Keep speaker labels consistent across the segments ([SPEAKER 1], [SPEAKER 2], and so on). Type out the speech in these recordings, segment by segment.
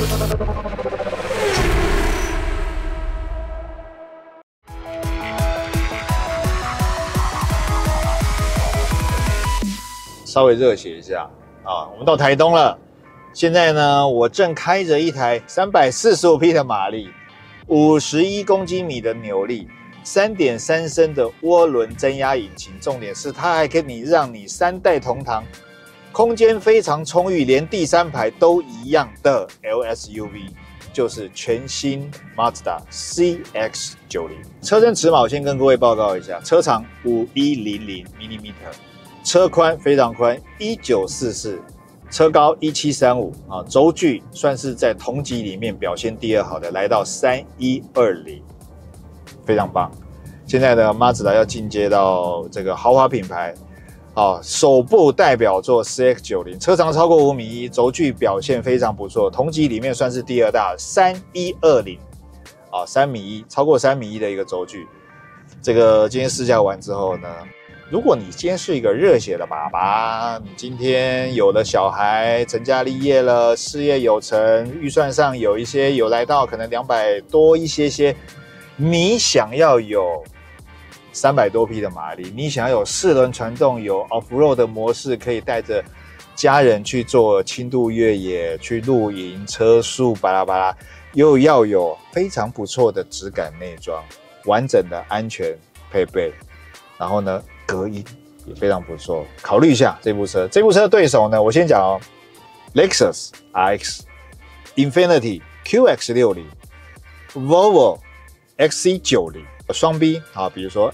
[SPEAKER 1] 稍微热血一下啊！我们到台东了。现在呢，我正开着一台345匹的马力、51公斤米的扭力、3.3升的涡轮增压引擎。重点是它还可以让你3代同堂，空间非常充裕，连第3排都一样的 LSUV， 就是全新 Mazda CX-90。车身尺码我先跟各位报告一下，车长5100 mm。车宽非常宽，1944，车高1735啊，轴距算是在同级里面表现第2好的，来到3120，非常棒。现在的 Mazda 要进阶到这个豪华品牌，啊，首部代表作 CX-90，车长超过5.1米，轴距表现非常不错，同级里面算是第2大，3120，啊，3.1米，超过3.1米的一个轴距。这个今天试驾完之后呢？如果你今天是一个热血的爸爸，你今天有了小孩，成家立业了，事业有成，预算上有来到可能200多一些，你想要有300多匹的马力，你想要有4轮传动，有 off-road 的模式，可以带着家人去做轻度越野，去露营，车速巴拉巴拉，又要有非常不错的质感内装，完整的安全配备，然后呢？隔音也非常不错，考虑一下这部车。这部车的对手呢，我先讲哦 ，Lexus RX、Infiniti QX60、Volvo XC90、双 B 啊，比如说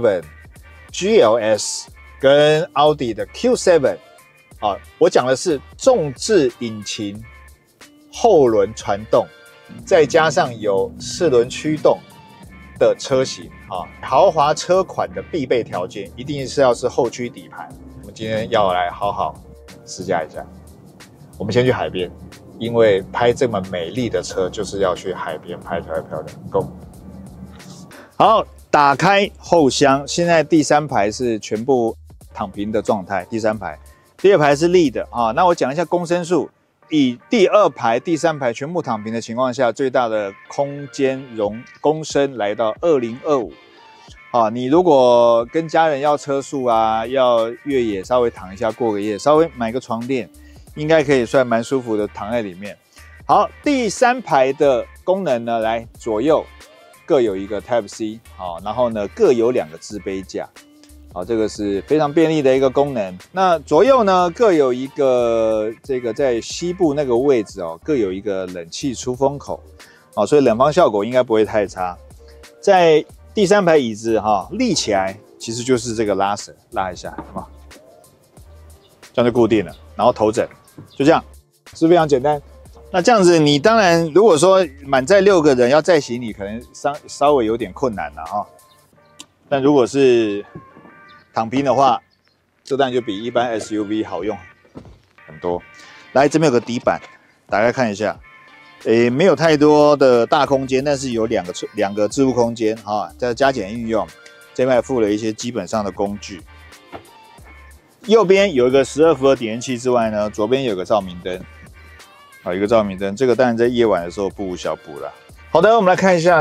[SPEAKER 1] X7、GLS 跟奥迪的 Q7 啊，我讲的是重置引擎、后轮传动，再加上有4轮驱动的车型啊，豪华车款的必备条件一定是要是后驱底盘。我们今天要来好好试驾一下。我们先去海边，因为拍这么美丽的车就是要去海边拍出来漂亮。Go！ 好，打开后箱，现在第3排是全部躺平的状态，第3排，第2排是立的啊。那我讲一下公升数。以第2排、第3排全部躺平的情况下，最大的空间公升来到2025。啊，你如果跟家人要车速啊，要越野稍微躺一下过个夜，稍微买个床垫，应该可以算蛮舒服的躺在里面。好，第3排的功能呢，来左右各有一个 Type C， 好，然后呢各有2个置杯架。好，这个是非常便利的一个功能。那左右呢各有一个这个在膝部那个位置哦，各有一个冷气出风口，哦，所以冷房效果应该不会太差。在第3排椅子哈立起来，其实就是这个拉绳，拉一下，好不好？这样就固定了。然后头枕，就这样，是非常简单。那这样子，你当然如果说满载6个人要载行李，可能稍微有点困难了哈。但如果是躺平的话，这当然就比一般 SUV 好用很多。来，这边有个底板，打开看一下，没有太多的大空间，但是有两个置物空间哈，在加减运用。这边还附了一些基本上的工具。右边有一个12伏的点烟器之外呢，左边有个照明灯，好，一个照明灯，这个当然在夜晚的时候不无小补啦。好的，我们来看一下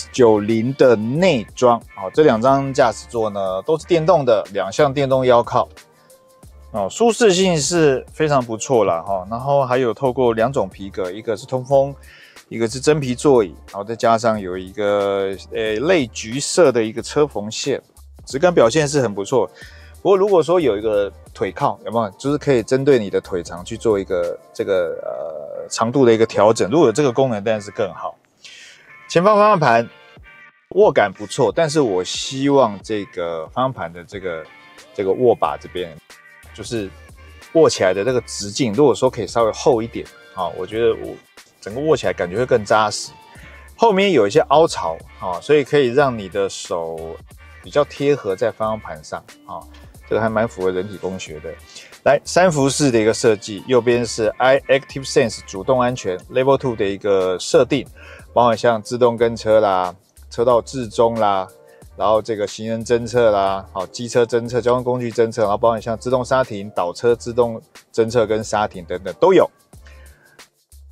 [SPEAKER 1] CX-90 的内装。好，这2张驾驶座呢都是电动的，2项电动腰靠。哦，舒适性是非常不错啦哈。然后还有透过2种皮革，一个是通风，一个是真皮座椅，然后再加上有一个类橘色的一个车缝线，质感表现是很不错。不过如果说有一个腿靠，有没有？就是可以针对你的腿长去做一个长度的一个调整。如果有这个功能，当然是更好。前方方向盘握感不错，但是我希望这个方向盘的这个握把这边，就是握起来的这个直径，如果说可以稍微厚一点啊，我觉得我整个握起来感觉会更扎实。后面有一些凹槽啊，所以可以让你的手比较贴合在方向盘上啊，这个还蛮符合人体工学的。来，3辐式的一个设计，右边是 iActive Sense 主动安全 Level 2的一个设定。包含像自动跟车啦、车道置中啦，然后这个行人侦测啦，好，机车侦测、交通工具侦测，然后包含像自动刹停、倒车自动侦测跟刹停等等都有。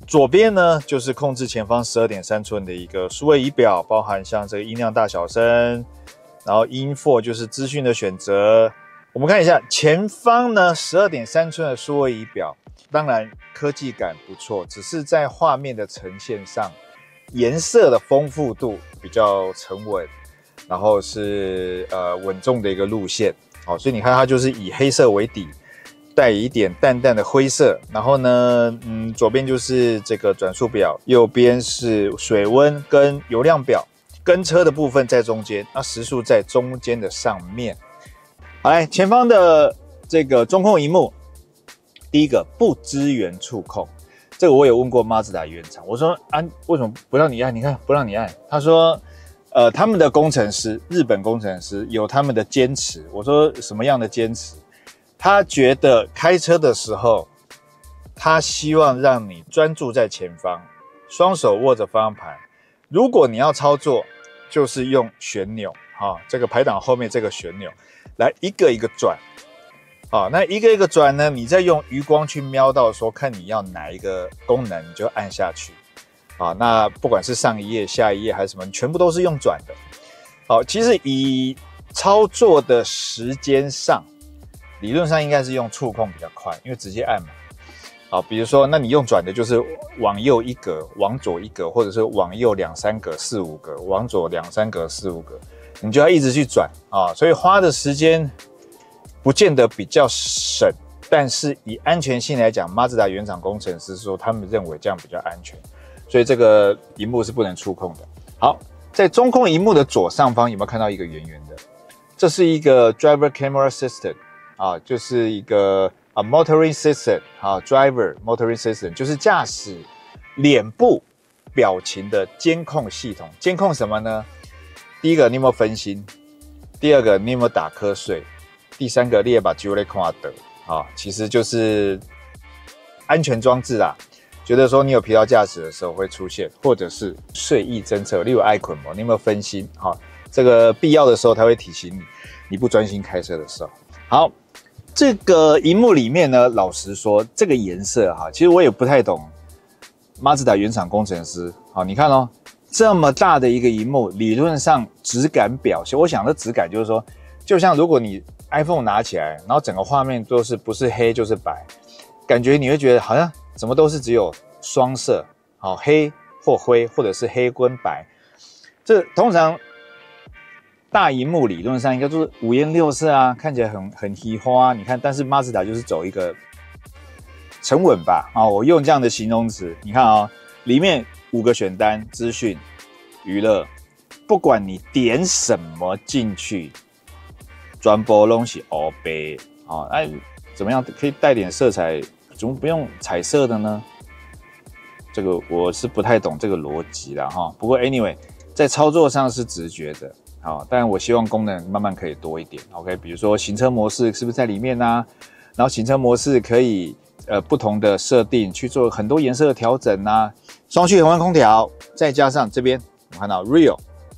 [SPEAKER 1] 左边呢就是控制前方12.3寸的一个数位仪表，包含像这个音量大小声，然后 Info 就是资讯的选择。我们看一下前方呢12.3寸的数位仪表，当然科技感不错，只是在画面的呈现上，颜色的丰富度比较沉稳，然后是稳重的一个路线。好，所以你看它就是以黑色为底，带一点淡淡的灰色，然后呢，左边就是这个转速表，右边是水温跟油量表，跟车的部分在中间，那时速在中间的上面。好，来前方的这个中控萤幕，第一个不支援触控，这个我有问过马自达原厂，我说为什么不让你按？你看不让你按，他说。他们的工程师，日本工程师有他们的坚持。我说什么样的坚持？他觉得开车的时候，他希望让你专注在前方，双手握着方向盘。如果你要操作，就是用旋钮，这个排档后面这个旋钮来一个一个转。那一个一个转呢，你再用余光去瞄到说，看你要哪一个功能，你就按下去。那不管是上一页、下一页还是什么，全部都是用转的。好，其实以操作的时间上，理论上应该是用触控比较快，因为直接按嘛。好，比如说，那你用转的就是往右一格，往左一格，或者是往右2、3格、4、5格，往左2、3格、4、5格，你就要一直去转所以花的时间不见得比较省，但是以安全性来讲，马自达原厂工程师说他们认为这样比较安全。所以这个萤幕是不能触控的。好，在中控萤幕的左上方有没有看到一个圆圆的？这是一个 Driver Camera System 就是一个Motoring System Driver Motoring System 就是驾驶脸部表情的监控系统。监控什么呢？第一个，你有没有分心？第二个，你有没有打瞌睡？第三个，你也把酒类看到其实就是安全装置啦。觉得说你有疲劳驾驶的时候会出现，或者是睡意侦测，例如爱困你有没有分心？这个必要的时候它会提醒你，你不专心开车的时候。好，这个萤幕里面呢，老实说，这个颜色其实我也不太懂。马自达原厂工程师，你看这么大的一个萤幕，理论上质感表现，我想的质感就是说，就像如果你 iPhone 拿起来，然后整个画面都是不是黑就是白，感觉你会觉得好像。怎么都是只有双色，黑或灰，或者是黑跟白。这通常大萤幕理论上应该都是5颜6色看起来很稀花。你看，但是马自达就是走一个沉稳吧，我用这样的形容词。你看里面5个选单，资讯、娱乐，不管你点什么进去，全部都是黑白怎么样可以带点色彩？怎么不用彩色的呢？这个我是不太懂这个逻辑啦不过 anyway， 在操作上是直觉的当然我希望功能慢慢可以多一点。OK， 比如说行车模式是不是在里面然后行车模式可以不同的设定去做很多颜色的调整双区恒温空调，再加上这边我看到 Real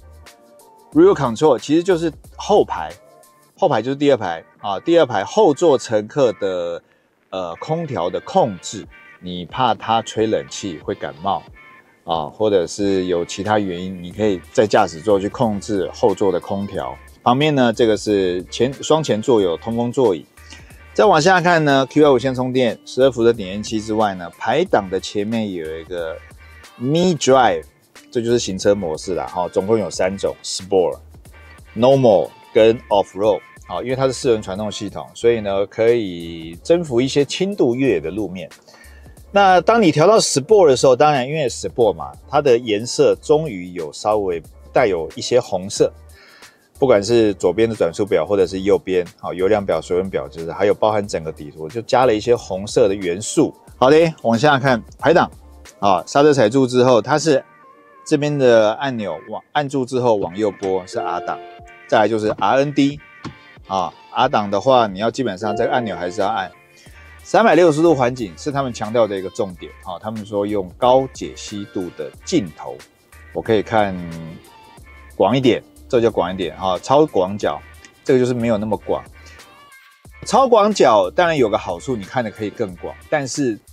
[SPEAKER 1] Control， 其实就是后排就是第二排第二排后座乘客的。空调的控制，你怕它吹冷气会感冒或者是有其他原因，你可以在驾驶座去控制后座的空调。旁边呢，这个是双前座有通风座椅。再往下看呢 ，Q2 无线充电，12伏的点烟器之外呢，排档的前面有一个 Mi Drive， 这就是行车模式啦总共有3种 ：Sport、Normal 跟 Off-Road。因为它是4轮传动系统，所以呢可以征服一些轻度越野的路面。那当你调到 Sport 的时候，当然因为 Sport 嘛，它的颜色终于有稍微带有一些红色，不管是左边的转速表，或者是右边油量表、水温表，就是还有包含整个底图，就加了一些红色的元素。好的，往下看排档刹车踩住之后，它是这边的按钮按住之后往右拨是 R 档，再来就是 RND。R 档的话，你要基本上这个按钮还是要按。360度环景是他们强调的一个重点他们说用高解析度的镜头，我可以看广一点，这叫广一点超广角，这个就是没有那么广。超广角当然有个好处，你看的可以更广，但是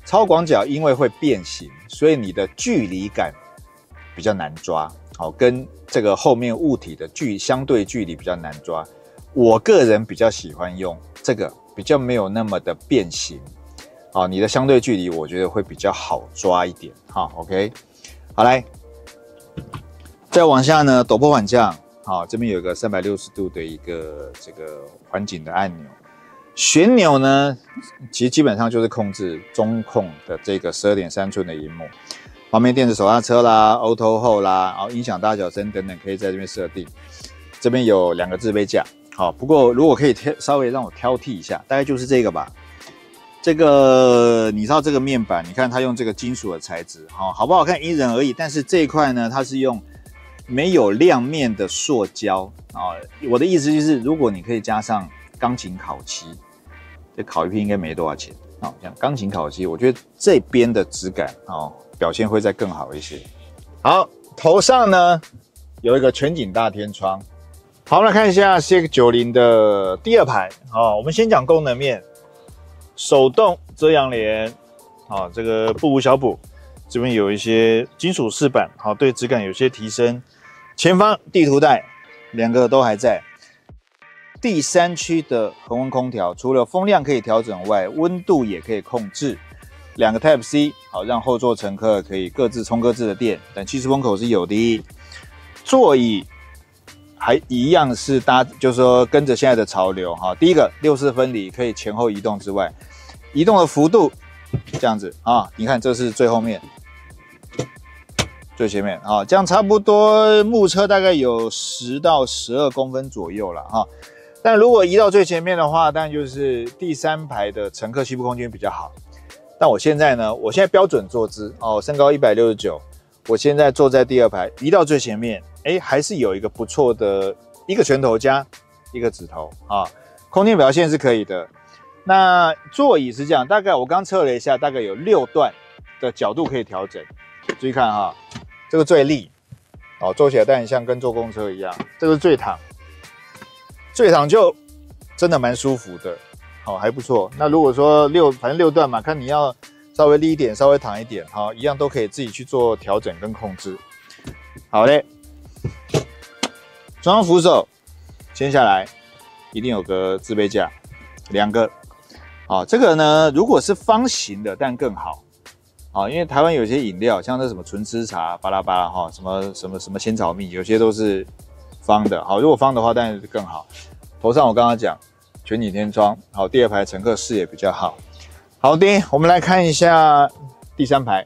[SPEAKER 1] 超广角因为会变形，所以你的距离感比较难抓，好，跟这个后面物体的相对距离比较难抓。我个人比较喜欢用这个，比较没有那么的变形，好，你的相对距离我觉得会比较好抓一点，好 ，OK， 好来，再往下呢，陡坡缓降，好，这边有一个360度的一个这个缓紧的按钮。旋钮呢，其实基本上就是控制中控的这个12.3寸的萤幕，旁边电子手刹车啦、Auto Hold 啦，然后音响大小声等等，可以在这边设定。这边有2个置杯架，好，不过如果可以稍微让我挑剔一下，大概就是这个吧。这个你知道这个面板，你看它用这个金属的材质，好不好看因人而异。但是这一块呢，它是用没有亮面的塑胶啊。我的意思就是，如果你可以加上钢琴烤漆。这烤一片应该没多少钱，好，像钢琴烤漆，我觉得这边的质感表现会再更好一些。好，头上呢有一个全景大天窗。好，我们来看一下 CX90 的第2排。我们先讲功能面，手动遮阳帘，这个不无小补。这边有一些金属饰板，对质感有些提升。前方地图带2个都还在。第3区的恒温空调，除了风量可以调整外，温度也可以控制。2个 Type C， 好，让后座乘客可以各自充各自的电。冷气出风口是有的。座椅还一样是就是说跟着现在的潮流哈。第一个6/4分离，可以前后移动之外，移动的幅度这样子啊，你看这是最后面。最前面啊，这样差不多目测大概有10到12公分左右了哈。但如果移到最前面的话，当然就是第3排的乘客膝部空间比较好。但我现在标准坐姿身高169，我现在坐在第2排，移到最前面，还是有一个不错的一个拳头加一个指头啊，空间表现是可以的。那座椅是这样，大概我刚测了一下，大概有6段的角度可以调整。注意看哈，这个最立坐起来当然像跟坐公车一样，这个是最躺。最躺就真的蛮舒服的，还不错。那如果说反正6段嘛，看你要稍微立一点，稍微躺一点，一样都可以自己去做调整跟控制。好嘞，中央扶手牵下来，一定有个置杯架，2个。这个呢，如果是方形的，但更好。因为台湾有些饮料，像那什么纯吃茶、巴拉巴拉什么仙草蜜，有些都是方的。好，如果方的话，当然是更好。头上我刚刚讲全景天窗，好，第2排乘客视野比较好。好的，我们来看一下第3排。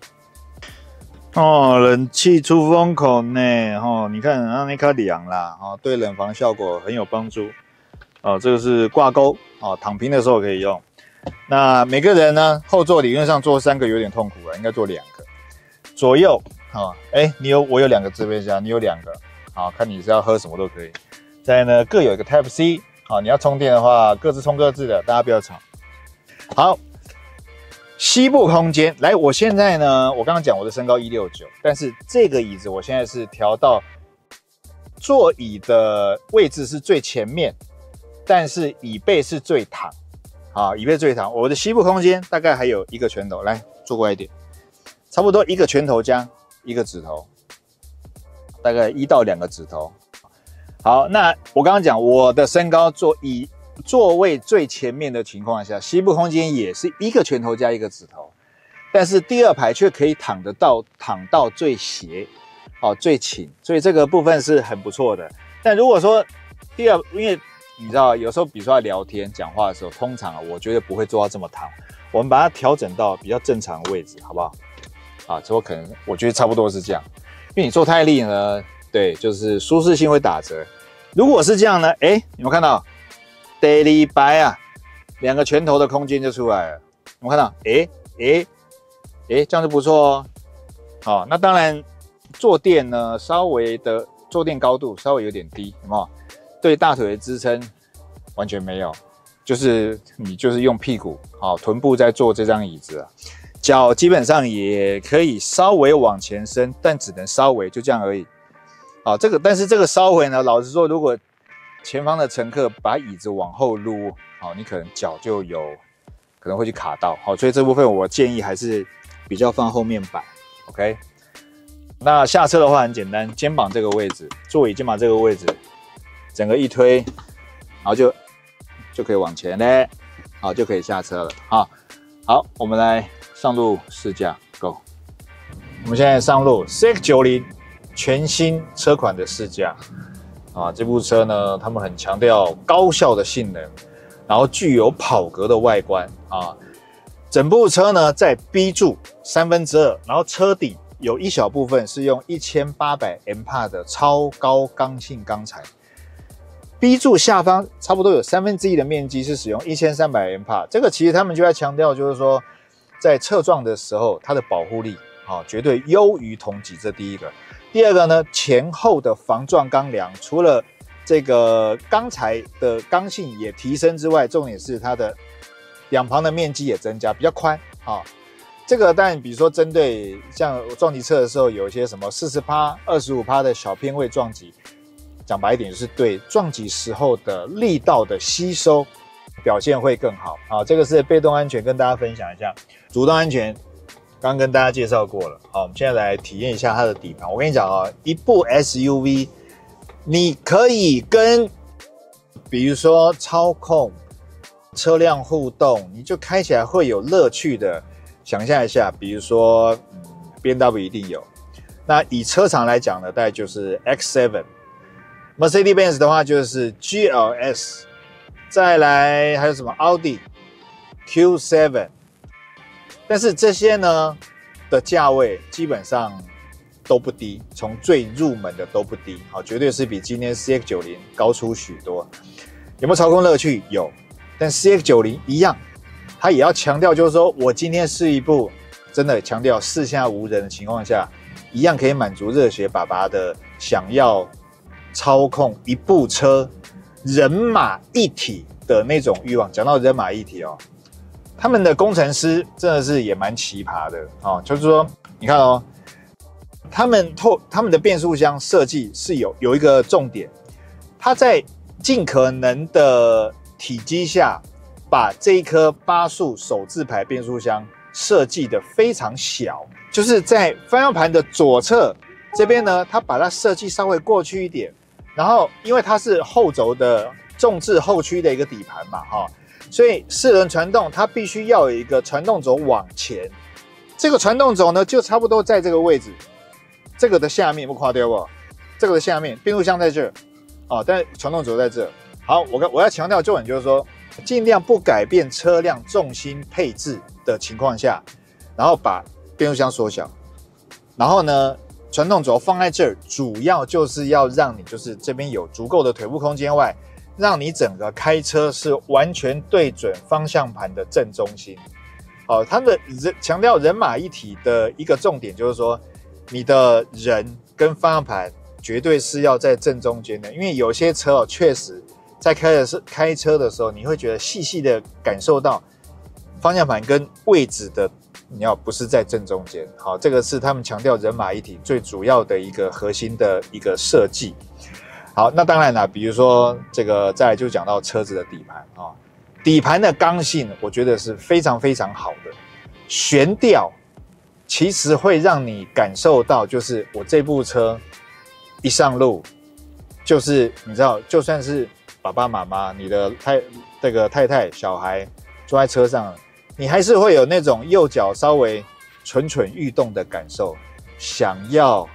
[SPEAKER 1] 冷气出风口呢，你看让那颗凉啦，对冷房效果很有帮助。这个是挂钩，躺平的时候可以用。那每个人呢，后座理论上坐3个有点痛苦了，应该坐2个。左右，我有2个置杯架，你有2个，好，看你是要喝什么都可以。再来呢，各有一个 Type C， 好，你要充电的话，各自充各自的，大家不要吵。好，膝部空间，来，我现在呢，我刚刚讲我的身高169，但是这个椅子我现在是调到座椅的位置是最前面，但是椅背是最躺。椅背最躺，我的膝部空间大概还有1个拳头，来坐过来一点，差不多1个拳头加1个指头，大概1到2个指头。好，那我刚刚讲我的身高以座位最前面的情况下，膝部空间也是1个拳头加1个指头，但是第2排却可以躺到最斜，最倾，所以这个部分是很不错的。但如果说因为你知道，有时候比如说要聊天、讲话的时候，通常我觉得不会做到这么躺，我们把它调整到比较正常的位置，好不好？之后可能我觉得差不多是这样，因为你坐太立呢，对，就是舒适性会打折。如果是这样呢，有没有看到？daily buy 啊，2个拳头的空间就出来了，有没有看到？这样就不错哦。好，那当然坐垫呢，稍微的坐垫高度稍微有点低，有没有？对大腿的支撑完全没有，就是你就是用屁股臀部在坐这张椅子啊，脚基本上也可以稍微往前伸，但只能稍微，就这样而已。但是这个稍微呢，老实说，如果前方的乘客把椅子往后撸，你可能脚就有可能会去卡到，好，所以这部分我建议还是比较放后面摆 ，OK。那下车的话很简单，肩膀这个位置，座椅肩膀这个位置，整个一推，然后就可以往前嘞，好，就可以下车了啊。好，我们来上路试驾 ，Go。我们现在上路 CX-90全新车款的试驾啊，这部车呢，他们很强调高效的性能，然后具有跑格的外观啊。整部车呢在 B 柱2/3，然后车底有一小部分是用1800 MPa 的超高刚性钢材。B 柱下方差不多有1/3的面积是使用1300 MPa， 这个其实他们就在强调，就是说在侧撞的时候，它的保护力绝对优于同级，这第一个。第二个呢，前后的防撞钢梁，除了这个钢材的刚性也提升之外，重点是它的两旁的面积也增加，比较宽啊。这个当然，比如说针对像撞击车的时候，有一些什么40%、25%的小偏位撞击，讲白一点就是对撞击时候的力道的吸收表现会更好啊。这个是被动安全，跟大家分享一下。主动安全刚跟大家介绍过了，好，我们现在来体验一下它的底盘。我跟你讲啊，一部 SUV， 你可以跟比如说操控、车辆互动，你就开起来会有乐趣的。想象一下，比如说BMW 一定有。那以车厂来讲呢，大概就是 X7。Mercedes-Benz 的话就是 GLS， 再来还有什么奥迪 Q7。但是这些呢的价位基本上都不低，从最入门的都不低，好，绝对是比今天 CX-90 高出许多。有没有操控乐趣？有，但 CX-90 一样，它也要强调，就是说我今天是一部真的强调四下无人的情况下，一样可以满足热血爸爸的想要操控一部车人马一体的那种欲望。讲到人马一体哦，他们的工程师真的是也蛮奇葩的哦，就是说你看哦，他们的变速箱设计是有一个重点，它在尽可能的体积下，把这一颗8速手自排变速箱设计的非常小，就是在方向盘的左侧这边呢，它把它设计稍微过去一点，然后因为它是后轴的重置后驱的一个底盘嘛，所以4轮传动它必须要有一个传动轴往前，这个传动轴呢就差不多在这个位置，这个的下面不垮掉不？这个的下面变速箱在这但是传动轴在这。好，我要强调重点就是说，尽量不改变车辆重心配置的情况下，然后把变速箱缩小，然后呢，传动轴放在这儿，主要就是要让你就是这边有足够的腿部空间外，让你整个开车是完全对准方向盘的正中心。好，他们强调人马一体的一个重点就是说，你的人跟方向盘绝对是要在正中间的，因为有些车确实在开车的时候，你会觉得细细的感受到方向盘跟位置的，你要不是在正中间。好，这个是他们强调人马一体最主要的一个核心的一个设计。好，那当然啦，比如说这个再来就讲到车子的底盘底盘的刚性，我觉得是非常非常好的。悬吊其实会让你感受到，就是我这部车一上路，就是你知道，就算是爸爸妈妈、你的太太、小孩坐在车上，你还是会有那种右脚稍微蠢蠢欲动的感受，想要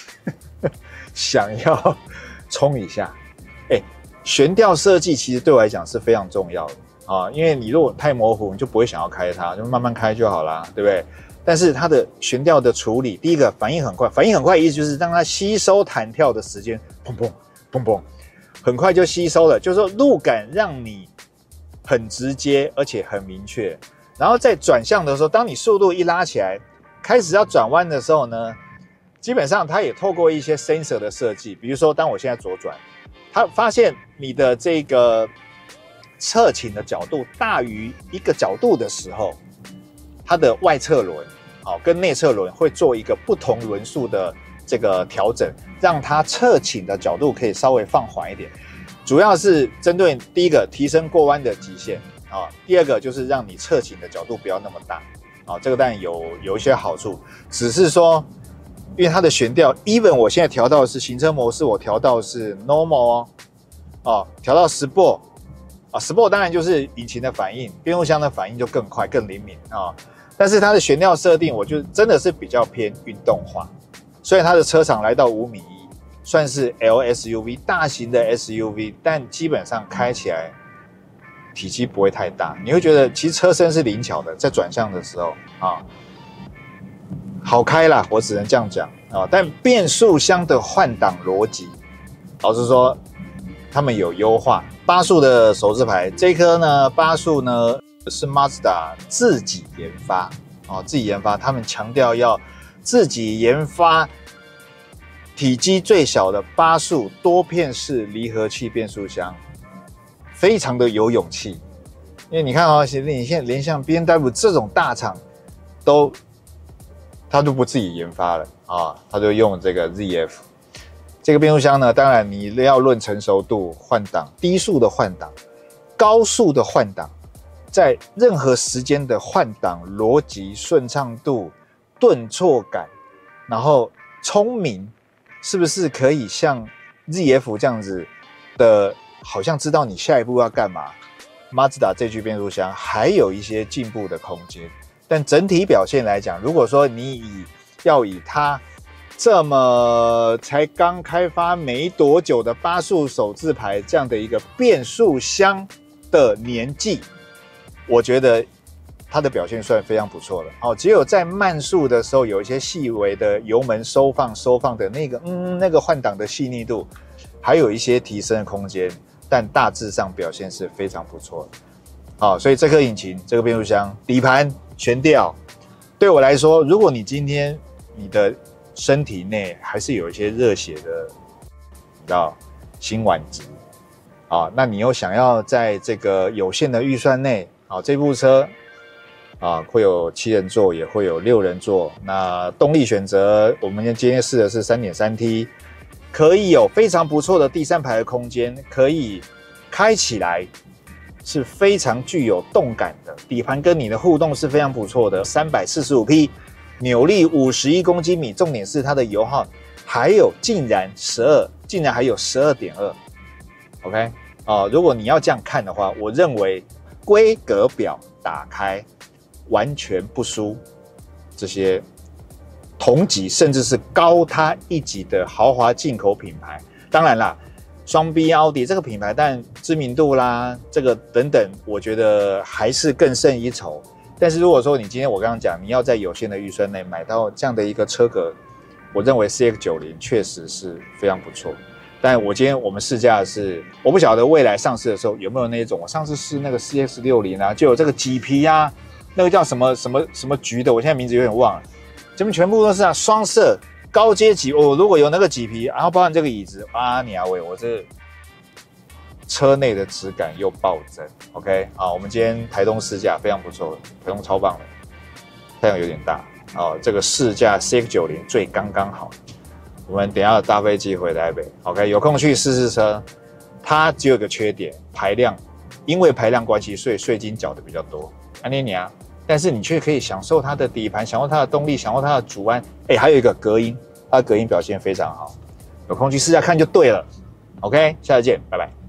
[SPEAKER 1] 冲一下。悬吊设计其实对我来讲是非常重要的因为你如果太模糊，你就不会想要开它，就慢慢开就好啦，对不对？但是它的悬吊的处理，第一个反应很快，意思就是让它吸收弹跳的时间，砰砰砰砰，很快就吸收了，就是说路感让你很直接，而且很明确。然后在转向的时候，当你速度一拉起来，开始要转弯的时候呢，基本上它也透过一些 sensor 的设计，比如说当我现在左转，它发现你的这个侧倾的角度大于一个角度的时候，它的外侧轮跟内侧轮会做一个不同轮数的这个调整，让它侧倾的角度可以稍微放缓一点，主要是针对第一个提升过弯的极限， 啊。第二个就是让你侧倾的角度不要那么大啊，这个当然有一些好处，只是说因为它的悬吊 ，even 我现在调到的是行车模式，我调到的是 normal 哦，调到 Sport 啊 ，Sport 当然就是引擎的反应，变速箱的反应就更快更灵敏啊。但是它的悬吊设定，我就真的是比较偏运动化，虽然它的车长来到5.1米，算是 LSUV 大型的 SUV， 但基本上开起来体积不会太大，你会觉得其实车身是灵巧的，在转向的时候啊，好开啦，我只能这样讲啊。但变速箱的换挡逻辑，老实说，他们有优化。8速的手自排，这颗呢8速呢是 Mazda 自己研发啊，自己研发，他们强调要自己研发体积最小的8速多片式离合器变速箱，非常的有勇气。因为你看哦，你现在连像 BMW 这种大厂他都不自己研发了啊，他就用这个 ZF 这个变速箱呢。当然你要论成熟度、换挡、低速的换挡、高速的换挡，在任何时间的换挡逻辑、顺畅度、顿挫感，然后聪明，是不是可以像 ZF 这样子的，好像知道你下一步要干嘛？Mazda 这具变速箱还有一些进步的空间，但整体表现来讲，如果说你要以它这么才刚开发没多久的8速手自排这样的一个变速箱的年纪，我觉得它的表现算非常不错了。哦，只有在慢速的时候有一些细微的油门收放的那个换挡的细腻度，还有一些提升的空间。但大致上表现是非常不错的，好，所以这颗引擎、这个变速箱、底盘、悬吊，对我来说，如果你今天你的身体内还是有一些热血的，你知道辛烷值啊，那你又想要在这个有限的预算内，啊，这部车啊会有7人座，也会有6人座，那动力选择，我们今天试的是 3.3T。可以有非常不错的第3排的空间，可以开起来是非常具有动感的，底盘跟你的互动是非常不错的，345匹，扭力51公斤米，重点是它的油耗竟然还有 12.2 OK 如果你要这样看的话，我认为规格表打开完全不输这些同级甚至是高它一级的豪华进口品牌。当然啦，双 B 奥迪这个品牌，但知名度啦，这个等等，我觉得还是更胜一筹。但是如果说你今天我刚刚讲，你要在有限的预算内买到这样的一个车格，我认为 CX-90 确实是非常不错。但我们试驾的是，我不晓得未来上市的时候有没有那种，我上次试那个 CX-60啊，就有这个麂皮啊，那个叫什么橘的，我现在名字有点忘了。这边全部都是双色高阶级哦，如果有那个麂皮，然后包含这个椅子，你啊喂，我这车内的质感又暴增。OK， 好，我们今天台东试驾非常不错，台东超棒的，太阳有点大这个试驾 CX-90 最刚刚好。我们等一下搭飞机回台北 ，OK， 有空去试车。它只有一个缺点，排量，因为排量关系，所以税金缴的比较多。但是你却可以享受它的底盘，享受它的动力，享受它的主安。还有一个隔音，它的隔音表现非常好。有空去试下看就对了。OK， 下次见，拜拜。